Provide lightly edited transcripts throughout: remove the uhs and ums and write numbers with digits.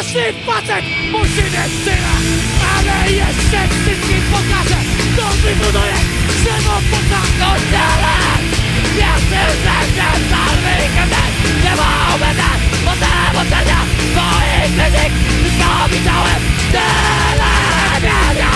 Mocny facet musi mieć syna, ale jeszcze wszystkim pokażę, kto wybuduje drzewo poza oddzielem. Ja chcę, że salwy i kędek nie mogę dać, bo te ocenia moich krytyk wszystko widziałem w telewizji.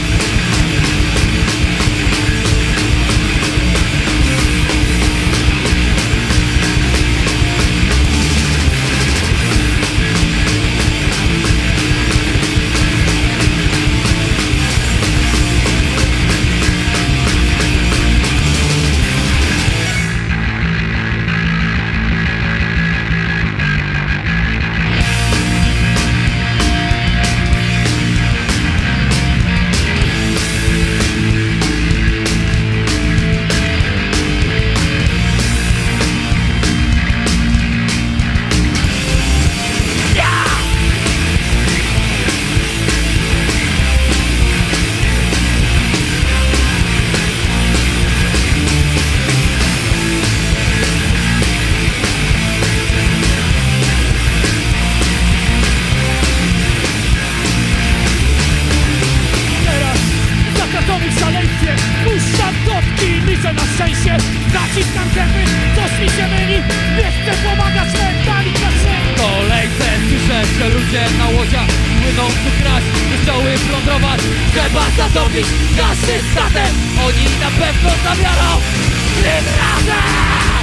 Puszczam kotki, liczę na szczęście. Naciskam zęby, coś mi się myli. Nie chcę pomagać mentali kasy. Kolejce słyszę, że ludzie na łodziach płyną tu kraść, nie chciały plądrować. Trzeba zatopić każdy statek. Oni na pewno zabiorą tym razem.